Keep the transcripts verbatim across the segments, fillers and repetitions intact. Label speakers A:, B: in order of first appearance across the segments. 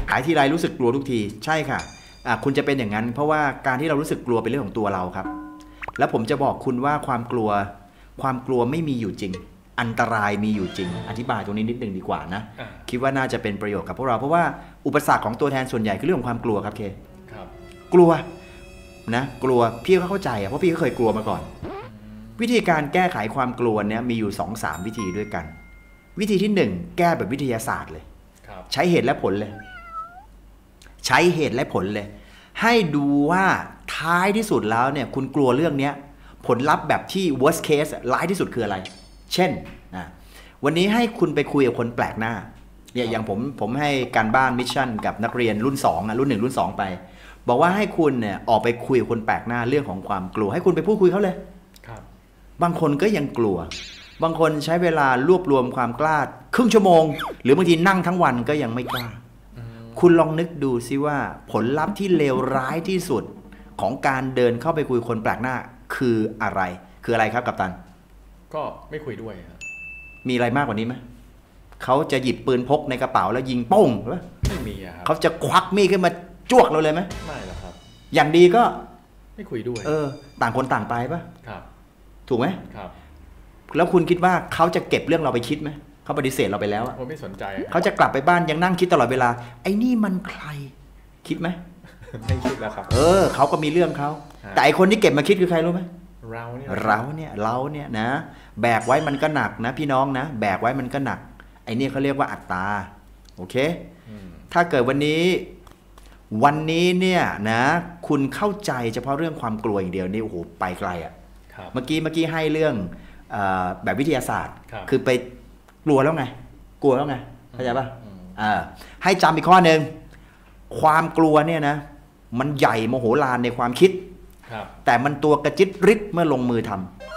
A: ขายทีไรรู้สึกกลัวทุกทีใช่ค่ะคุณจะเป็นอย่างนั้นเพราะว่าการที่เรารู้สึกกลัวเป็นเรื่องของตัวเราครับแล้วผมจะบอกคุณว่าความกลัวความกลัวไม่มีอยู่จริงอันตรายมีอยู่จริงอธิบายตรงนี้นิดนึงดีกว่านะคิดว่าน่าจะเป็นประโยชน์กับพวกเราเพราะว่าอุปสรรคของตัวแทนส่วนใหญ่คือเรื่องของความกลัวครับเคครับกลัวนะกลัวพี่ก็เข้าใจเพราะพี่ก็เคยกลัวมาก่อนวิธีการแก้ไขความกลัวเนี่ยมีอยู่ สองถึงสาม วิธีด้วยกันวิธีที่หนึ่งแก้แบบวิทยาศาสตร์เลยใช้เหตุและผลเลยใช้เหตุและผลเลยให้ดูว่าท้ายที่สุดแล้วเนี่ยคุณกลัวเรื่องนี้ผลลัพธ์แบบที่ worst case ร้ายที่สุดคืออะไรเช่นนะวันนี้ให้คุณไปคุยกับคนแปลกหน้าเนี่ยอย่างผมผมให้การบ้านมิชชั่นกับนักเรียนรุ่นสองรุ่นหนึ่งรุ่นสองไปบอกว่าให้คุณเนี่ยออกไปคุยกับคนแปลกหน้าเรื่องของความกลัวให้คุณไปพูดคุยเขาเลยครับบางคนก็ยังกลัวบางคนใช้เวลารวบรวมความกล้าครึ่งชั่วโมงหรือบางทีนั่งทั้งวันก็ยังไม่กล้าคุณลองนึกดูซิว่าผลลัพธ์ที่เลวร้ายที่สุดของการเดินเข้าไปคุยคนแปลกหน้าคืออะไรคืออะไรครับกัปตัน
B: ก็ไม่คุยด้วยครับ
A: มีอะไรมากกว่านี้ไหมเขาจะหยิบปืนพกในกระเป๋าแล้วยิงโป้งหรือ
B: ไม่มีครับ
A: เขาจะควักมีดขึ้นมาจ้วกเราเลยไหม
B: ไม่หรอกครับ
A: อย่างดีก็
B: ไม่คุยด้วย
A: เออต่างคนต่างไปป่ะ
B: ครับ
A: ถูกไหม
B: ครับ
A: แล้วคุณคิดว่าเขาจะเก็บเรื่องเราไปคิดไหมเขาปฏิเสธเราไปแล้ว
B: ผมไม่สนใจ
A: เขาจะกลับไปบ้านยังนั่งคิดตลอดเวลาไอ้นี่มันใครคิดไหม
B: ไม่คิดแล้วครับ
A: เออเขาก็มีเรื่องเขาแต่ไอคนที่เก็บมาคิดคือใครรู้ไหม
B: เราเนี่ย
A: เราเนี่ยเราเนี่ยนะแบกไว้มันก็หนักนะพี่น้องนะแบกไว้มันก็หนักไอเนี่ยเขาเรียกว่าอัตตาโอเคถ้าเกิดวันนี้วันนี้เนี่ยนะคุณเข้าใจเฉพาะเรื่องความกลัวอย่างเดียวนี่โอ้โหไปไกลอ่ะเมื่อกี้เมื่อกี้ให้เรื่องแบบวิทยาศาสตร์คือไปกลัวแล้วไงกลัวแล้วไงเข้าใจป่ะให้จำอีกข้อหนึ่งความกลัวเนี่ยนะมันใหญ่โมโหลานในความคิดแต่มันตัวกระจิตริดเมื่อลงมือท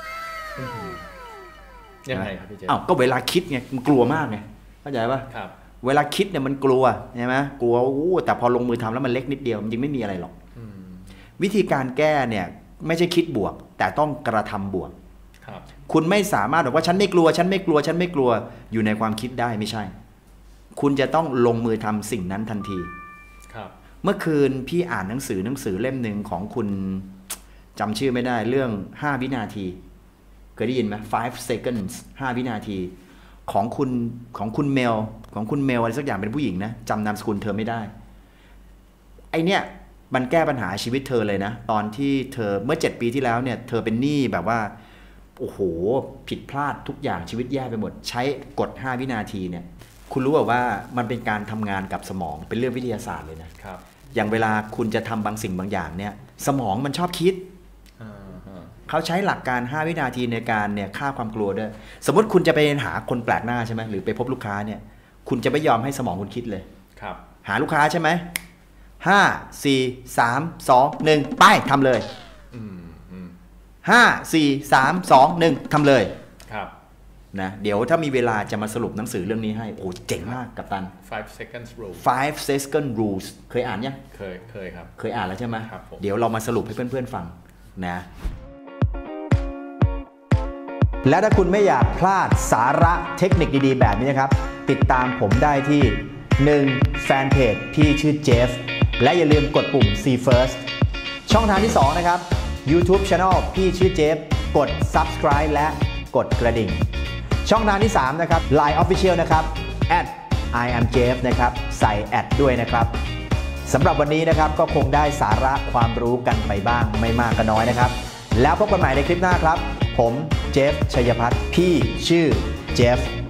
B: ำยังไงครับพี่เจ
A: อ้าวก็เวลาคิดไงมันกลัวมากไงเข้าใจป่ะเวลาคิดเนี่ยมันกลัวใช่ไหมกลัวโอ้แต่พอลงมือทำแล้วมันเล็กนิดเดียวมันจริงไม่มีอะไรหรอกวิธีการแก้เนี่ยไม่ใช่คิดบวกแต่ต้องกระทำบวกคุณไม่สามารถบอกว่าฉันไม่กลัวฉันไม่กลัวฉันไม่กลัวอยู่ในความคิดได้ไม่ใช่คุณจะต้องลงมือทำสิ่งนั้นทันทีเมื่อคืนพี่อ่านหนังสือหนังสือเล่มหนึ่งของคุณจำชื่อไม่ได้เรื่องห้าวินาทีเคยได้ยินไหม five seconds ห้าวินาทีของคุณของคุณเมลของคุณเมลอะไรสักอย่างเป็นผู้หญิงนะจำนามสกุลเธอไม่ได้ไอเนี้ยมันแก้ปัญหาชีวิตเธอเลยนะตอนที่เธอเมื่อเจ็ดปีที่แล้วเนี่ยเธอเป็นหนี้แบบว่าโอ้โหผิดพลาดทุกอย่างชีวิตแย่ไปหมดใช้กฎห้าวินาทีเนี่ยคุณรู้ว่ามันเป็นการทำงานกับสมองเป็นเรื่องวิทยาศาสตร์เลยนะครับอย่างเวลาคุณจะทำบางสิ่งบางอย่างเนี่ยสมองมันชอบคิดเขาใช้หลักการห้าวินาทีในการเนี่ยฆ่าความกลัวด้วยสมมติคุณจะไปหาคนแปลกหน้าใช่ไหมหรือไปพบลูกค้าเนี่ยคุณจะไม่ยอมให้สมองคุณคิดเลย
B: ครับ
A: หาลูกค้าใช่ไหมห้าสี่สามสองหนึ่งไปทำเลยห้าสี่สามสองหนึ่งทำเลย
B: ครับ
A: นะเดี๋ยวถ้ามีเวลาจะมาสรุปหนังสือเรื่องนี้ให้โอ้เจ๋งมากกัปตัน
B: five seconds rule
A: five second rules เคยอ่านยัง
B: เคยเคยครับ
A: เคยอ่านแล้วใช่ไหม
B: ครับ
A: เดี๋ยวเรามาสรุปให้เพื่อนๆฟังนะและถ้าคุณไม่อยากพลาดสาระเทคนิคดีๆแบบนี้นะครับติดตามผมได้ที่หนึ่งแฟนเพจพี่ชื่อเจฟและอย่าลืมกดปุ่ม See First ช่องทางที่สองนะครับ YouTube Channel พี่ชื่อเจฟกด Subscribe และกดกระดิ่งช่องทางที่สามนะครับ ไลน์ Official นะครับ แอท ไอ แอม เจฟ นะครับใส่แอดด้วยนะครับสำหรับวันนี้นะครับก็คงได้สาระความรู้กันไปบ้างไม่มากก็น้อยนะครับแล้วพบกันใหม่ในคลิปหน้าครับผมเจฟชัยพัฒน์พี่ชื่อเจฟ